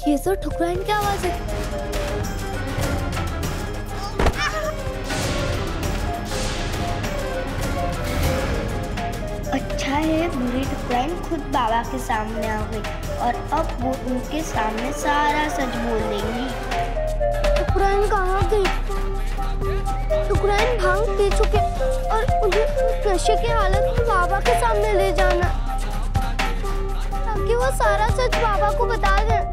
ये तो ठुकराइन की आवाज है। अच्छा है बुरी ठुकराइन खुद बाबा के सामने आ गई और अब वो उनके सामने सारा सच बोल देंगी। ठुकराइन कहाँ गई? ठुकराइन भांग पी चुके और उन्हें नशे की हालत में बाबा के सामने ले जाना ताकि वो सारा सच बाबा को बता दें।